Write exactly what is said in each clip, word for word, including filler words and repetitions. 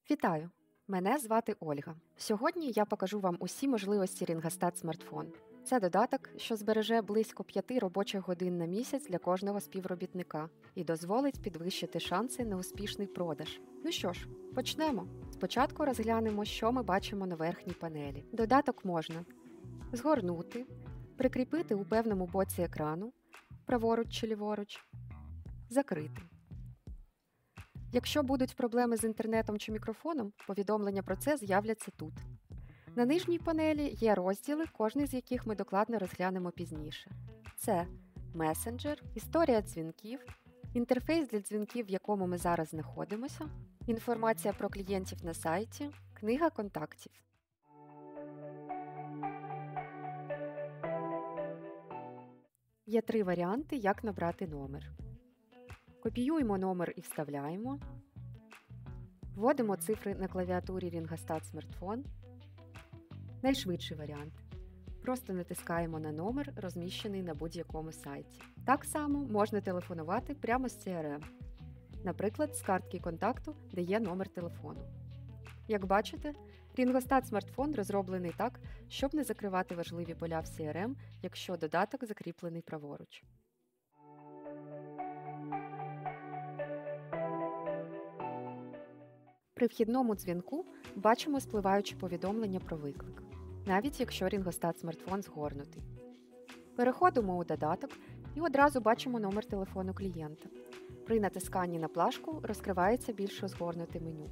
Вітаю! Мене звати Ольга. Сьогодні я покажу вам усі можливості Ringostat Смартфон. Це додаток, що збереже близько п'яти робочих годин на місяць для кожного співробітника і дозволить підвищити шанси на успішний продаж. Ну що ж, почнемо. Спочатку розглянемо, що ми бачимо на верхній панелі. Додаток можна згорнути, прикріпити у певному боці екрану, праворуч чи ліворуч, закрити. Якщо будуть проблеми з інтернетом чи мікрофоном, повідомлення про це з'являться тут. На нижній панелі є розділи, кожний з яких ми докладно розглянемо пізніше. Це месенджер, історія дзвінків, інтерфейс для дзвінків, в якому ми зараз знаходимося, інформація про клієнтів на сайті, книга контактів. Є три варіанти, як набрати номер. Копіюємо номер і вставляємо. Вводимо цифри на клавіатурі Ringostat Смартфон. Найшвидший варіант. Просто натискаємо на номер, розміщений на будь-якому сайті. Так само можна телефонувати прямо з сі ар ем. Наприклад, з картки контакту, де є номер телефону. Як бачите, Ringostat Смартфон розроблений так, щоб не закривати важливі поля в сі ар ем, якщо додаток закріплений праворуч. При вхідному дзвінку бачимо спливаючі повідомлення про виклик, навіть якщо Ringostat Смартфон згорнутий. Переходимо у додаток і одразу бачимо номер телефону клієнта. При натисканні на плашку розкривається більш розгорнуте меню.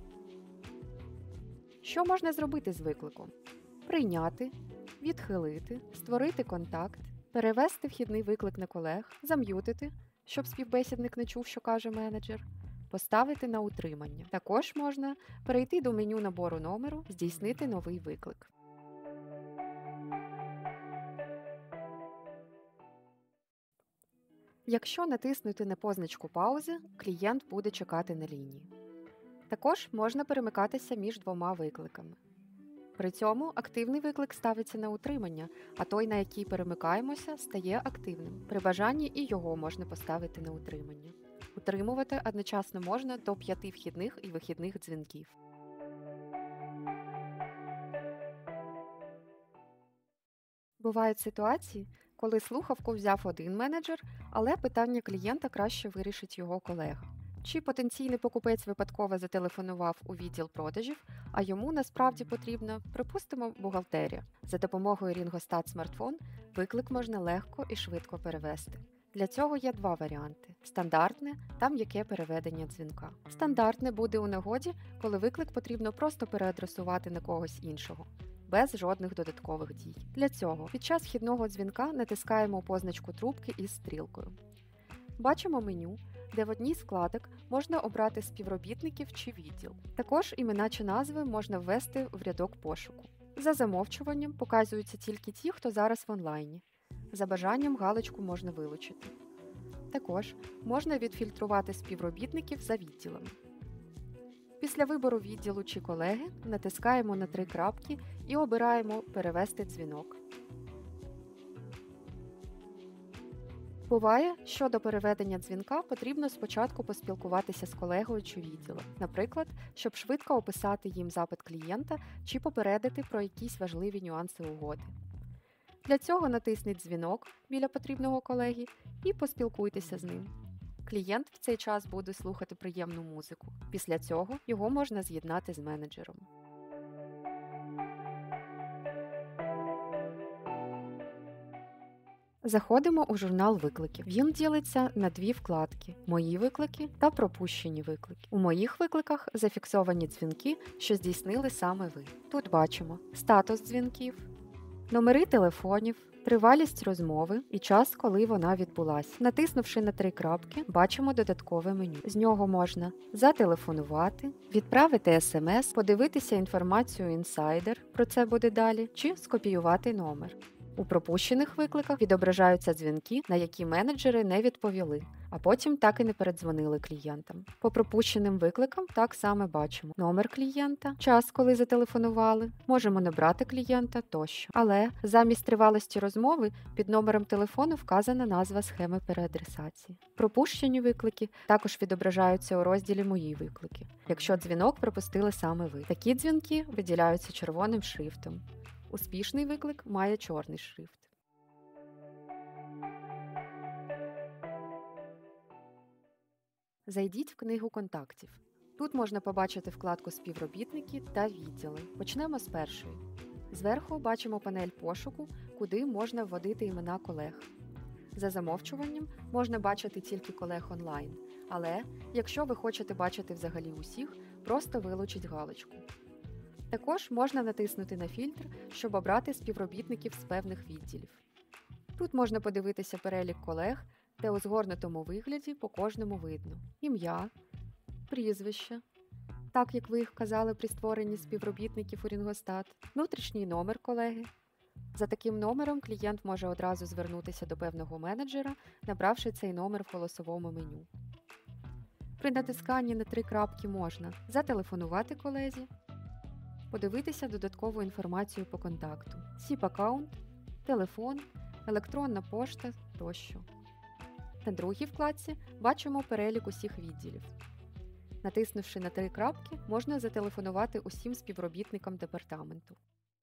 Що можна зробити з викликом? Прийняти, відхилити, створити контакт, перевести вхідний виклик на колег, зам'ютити, щоб співбесідник не чув, що каже менеджер, поставити на утримання. Також можна перейти до меню набору номеру, здійснити новий виклик. Якщо натиснути на позначку паузи, клієнт буде чекати на лінії. Також можна перемикатися між двома викликами. При цьому активний виклик ставиться на утримання, а той, на який перемикаємося, стає активним. При бажанні і його можна поставити на утримання. Утримувати одночасно можна до п'яти вхідних і вихідних дзвінків. Бувають ситуації, коли слухавку взяв один менеджер, але питання клієнта краще вирішить його колега. Чи потенційний покупець випадково зателефонував у відділ продажів, а йому насправді потрібна, припустимо, бухгалтерія. За допомогою Ringostat Смартфон виклик можна легко і швидко перевести. Для цього є два варіанти – стандартне та м'яке переведення дзвінка. Стандартне буде у нагоді, коли виклик потрібно просто переадресувати на когось іншого, без жодних додаткових дій. Для цього під час вхідного дзвінка натискаємо позначку трубки із стрілкою. Бачимо меню, де в одній з вкладок можна обрати співробітників чи відділ. Також імена чи назви можна ввести в рядок пошуку. За замовчуванням показуються тільки ті, хто зараз в онлайні. За бажанням галочку можна вилучити. Також можна відфільтрувати співробітників за відділами. Після вибору відділу чи колеги натискаємо на три крапки і обираємо «Перевести дзвінок». Буває, що до переведення дзвінка потрібно спочатку поспілкуватися з колегою чи відділом, наприклад, щоб швидко описати їм запит клієнта чи попередити про якісь важливі нюанси угоди. Для цього натисніть дзвінок біля потрібного колеги і поспілкуйтеся з ним. Клієнт в цей час буде слухати приємну музику. Після цього його можна з'єднати з менеджером. Заходимо у журнал викликів. Він ділиться на дві вкладки – «Мої виклики» та «Пропущені виклики». У моїх викликах зафіксовані дзвінки, що здійснили саме ви. Тут бачимо статус дзвінків, номери телефонів, тривалість розмови і час, коли вона відбулась. Натиснувши на три крапки, бачимо додаткове меню. З нього можна зателефонувати, відправити смс, подивитися інформацію інсайдер, про це буде далі, чи скопіювати номер. У пропущених викликах відображаються дзвінки, на які менеджери не відповіли, а потім так і не передзвонили клієнтам. По пропущеним викликам так само бачимо номер клієнта, час, коли зателефонували, можемо не брати клієнта тощо. Але замість тривалості розмови під номером телефону вказана назва схеми переадресації. Пропущені виклики також відображаються у розділі «Мої виклики», якщо дзвінок пропустили саме ви. Такі дзвінки виділяються червоним шрифтом. Успішний виклик має чорний шрифт. Зайдіть в книгу контактів. Тут можна побачити вкладку «Співробітники» та «Відділи». Почнемо з першої. Зверху бачимо панель пошуку, куди можна вводити імена колег. За замовчуванням можна бачити тільки колег онлайн, але якщо ви хочете бачити взагалі усіх, просто вилучіть галочку. Також можна натиснути на фільтр, щоб обрати співробітників з певних відділів. Тут можна подивитися перелік колег, де у згорнутому вигляді по кожному видно ім'я, прізвище, так як ви їх вказали при створенні співробітників у Рінгостат, внутрішній номер колеги. За таким номером клієнт може одразу звернутися до певного менеджера, набравши цей номер в голосовому меню. При натисканні на три крапки можна зателефонувати колезі, подивитися додаткову інформацію по контакту, сіп-аккаунт, телефон, електронна пошта тощо. На другій вкладці бачимо перелік усіх відділів. Натиснувши на три крапки, можна зателефонувати усім співробітникам департаменту.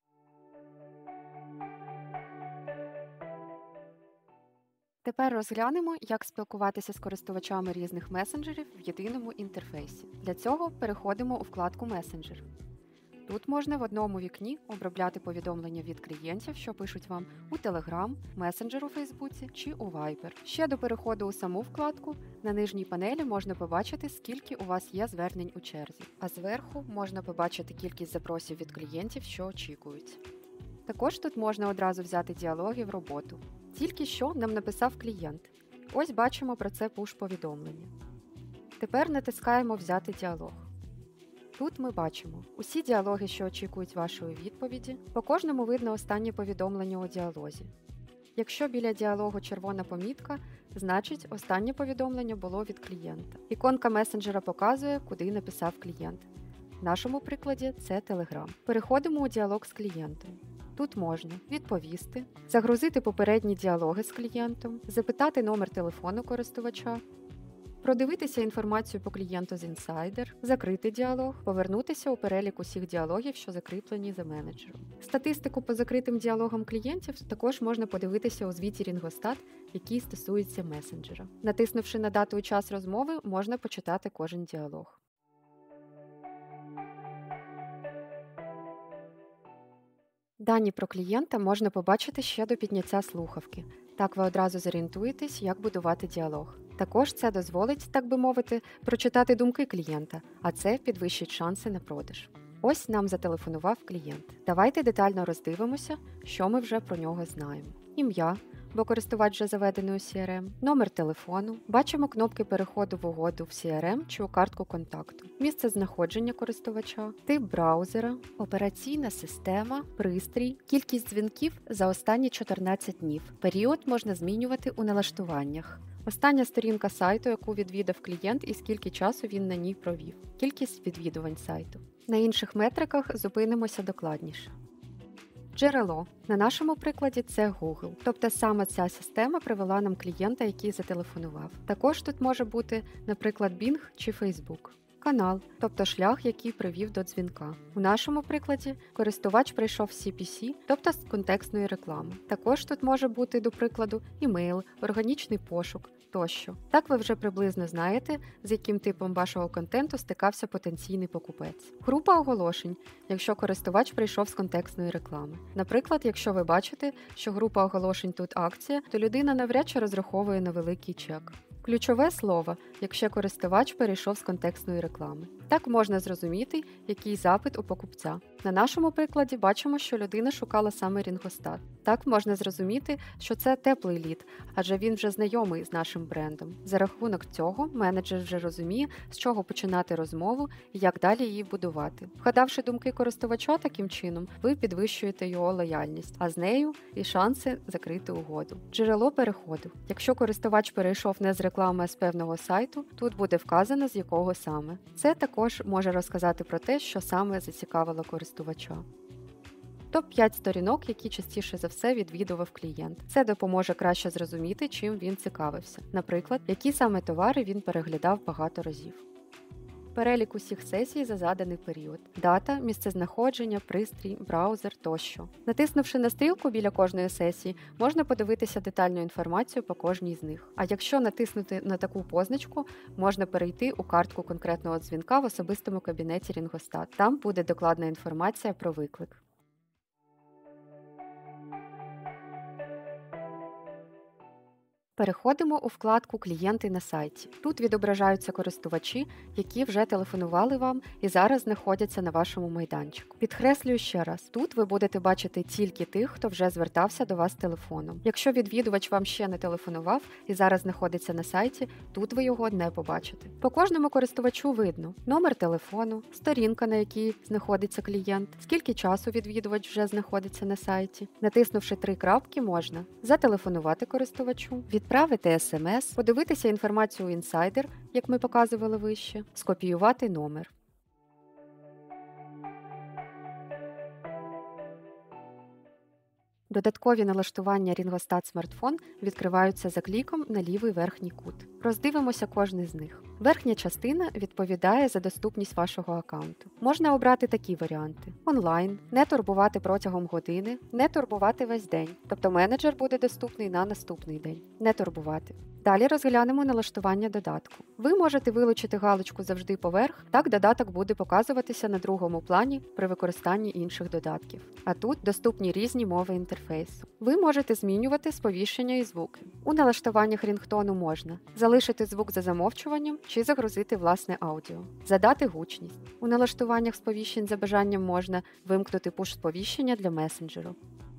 Тепер розглянемо, як спілкуватися з користувачами різних месенджерів в єдиному інтерфейсі. Для цього переходимо у вкладку «Месенджер». Тут можна в одному вікні обробляти повідомлення від клієнтів, що пишуть вам у Telegram, месенджер у Фейсбуці чи у Viber. Ще до переходу у саму вкладку на нижній панелі можна побачити, скільки у вас є звернень у черзі, а зверху можна побачити кількість запросів від клієнтів, що очікують. Також тут можна одразу взяти діалоги в роботу. Тільки що нам написав клієнт. Ось бачимо про це пуш-повідомлення. Тепер натискаємо «Взяти діалог». Тут ми бачимо усі діалоги, що очікують вашої відповіді. По кожному видно останнє повідомлення у діалозі. Якщо біля діалогу червона помітка, значить останнє повідомлення було від клієнта. Іконка месенджера показує, куди написав клієнт. В нашому прикладі це Telegram. Переходимо у діалог з клієнтом. Тут можна відповісти, загрузити попередні діалоги з клієнтом, запитати номер телефону користувача, продивитися інформацію по клієнту з інсайдер, закрити діалог, повернутися у перелік усіх діалогів, що закріплені за менеджером. Статистику по закритим діалогам клієнтів також можна подивитися у звіті Рінгостат, який стосується месенджера. Натиснувши на дату і час розмови, можна почитати кожен діалог. Дані про клієнта можна побачити ще до підняття слухавки. Так ви одразу зорієнтуєтесь, як будувати діалог. Також це дозволить, так би мовити, прочитати думки клієнта, а це підвищить шанси на продаж. Ось нам зателефонував клієнт. Давайте детально роздивимося, що ми вже про нього знаємо. Ім'я, бо користувач вже заведений у сі ар ем, номер телефону, бачимо кнопки переходу в угоду в сі ар ем чи у картку контакту, місце знаходження користувача, тип браузера, операційна система, пристрій, кількість дзвінків за останні чотирнадцять днів. Період можна змінювати у налаштуваннях. Остання сторінка сайту, яку відвідав клієнт і скільки часу він на ній провів. Кількість відвідувань сайту. На інших метриках зупинимося докладніше. Джерело. На нашому прикладі це Google. Тобто саме ця система привела нам клієнта, який зателефонував. Також тут може бути, наприклад, Bing чи Facebook. Канал, тобто шлях, який привів до дзвінка. У нашому прикладі користувач прийшов з сі пі сі, тобто з контекстної реклами. Також тут може бути, до прикладу, імейл, органічний пошук тощо. Так ви вже приблизно знаєте, з яким типом вашого контенту стикався потенційний покупець. Група оголошень, якщо користувач прийшов з контекстної реклами. Наприклад, якщо ви бачите, що група оголошень тут акція, то людина навряд чи розраховує на великий чек. Ключове слово, якщо користувач перейшов з контекстної реклами. Так можна зрозуміти, який запит у покупця. На нашому прикладі бачимо, що людина шукала саме Рінгостат. Так можна зрозуміти, що це теплий лід, адже він вже знайомий з нашим брендом. За рахунок цього менеджер вже розуміє, з чого починати розмову і як далі її будувати. Вгадавши думки користувача таким чином, ви підвищуєте його лояльність, а з нею і шанси закрити угоду. Джерело переходу. Якщо користувач перейшов не з реклами, а з певного сайту, тут буде вказано, з якого саме. Це також може розказати про те, що саме зацікавило користувача. топ п'ять сторінок, які частіше за все відвідував клієнт. Це допоможе краще зрозуміти, чим він цікавився. Наприклад, які саме товари він переглядав багато разів. Перелік усіх сесій за заданий період. Дата, місцезнаходження, пристрій, браузер тощо. Натиснувши на стрілку біля кожної сесії, можна подивитися детальну інформацію по кожній з них. А якщо натиснути на таку позначку, можна перейти у картку конкретного дзвінка в особистому кабінеті Рінгостат. Там буде докладна інформація про виклик. Переходимо у вкладку «Клієнти на сайті». Тут відображаються користувачі, які вже телефонували вам і зараз знаходяться на вашому майданчику. Підкреслюю ще раз, тут ви будете бачити тільки тих, хто вже звертався до вас телефоном. Якщо відвідувач вам ще не телефонував і зараз знаходиться на сайті, тут ви його не побачите. По кожному користувачу видно номер телефону, сторінка, на якій знаходиться клієнт, скільки часу відвідувач вже знаходиться на сайті. Натиснувши три крапки, можна зателефонувати користувачу, відправити смс, подивитися інформацію у інсайдер, як ми показували вище, скопіювати номер. Додаткові налаштування Рінгостат Смартфон відкриваються за кліком на лівий верхній кут. Роздивимося кожний з них. Верхня частина відповідає за доступність вашого аккаунту. Можна обрати такі варіанти: онлайн, не турбувати протягом години, не турбувати весь день, тобто менеджер буде доступний на наступний день, не турбувати. Далі розглянемо налаштування додатку. Ви можете вилучити галочку «Завжди поверх», так додаток буде показуватися на другому плані при використанні інших додатків. А тут доступні різні мови інтерфейсу. Ви можете змінювати сповіщення і звуки. У налаштуваннях рінгтону можна залишити звук за замовчуванням чи загрузити власне аудіо, задати гучність. У налаштуваннях сповіщень за бажанням можна вимкнути пуш-сповіщення для месенджеру.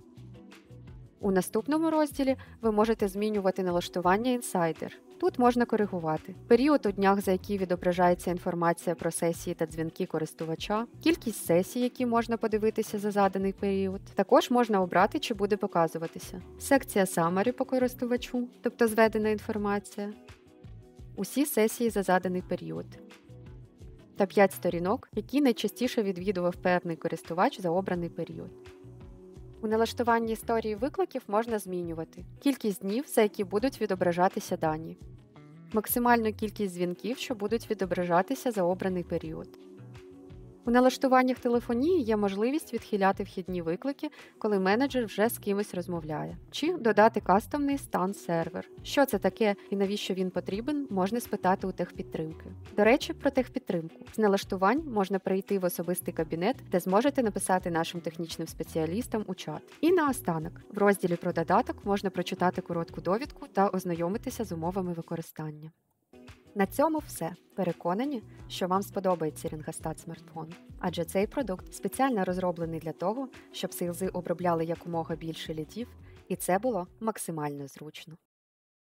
У наступному розділі ви можете змінювати налаштування інсайдер. Тут можна коригувати період у днях, за який відображається інформація про сесії та дзвінки користувача, кількість сесій, які можна подивитися за заданий період. Також можна обрати, чи буде показуватися секція Summary по користувачу, тобто зведена інформація, усі сесії за заданий період та п'ять сторінок, які найчастіше відвідував певний користувач за обраний період. У налаштуванні історії викликів можна змінювати кількість днів, за які будуть відображатися дані, максимальну кількість дзвінків, що будуть відображатися за обраний період. У налаштуваннях телефонії є можливість відхиляти вхідні виклики, коли менеджер вже з кимось розмовляє, чи додати кастомний стан сервер. Що це таке і навіщо він потрібен, можна спитати у техпідтримки. До речі, про техпідтримку. З налаштувань можна перейти в особистий кабінет, де зможете написати нашим технічним спеціалістам у чат. І наостанок, в розділі про додаток можна прочитати коротку довідку та ознайомитися з умовами використання. На цьому все. Переконані, що вам сподобається Рінгостат Смартфон, адже цей продукт спеціально розроблений для того, щоб сейлзи обробляли якомога більше лідів, і це було максимально зручно.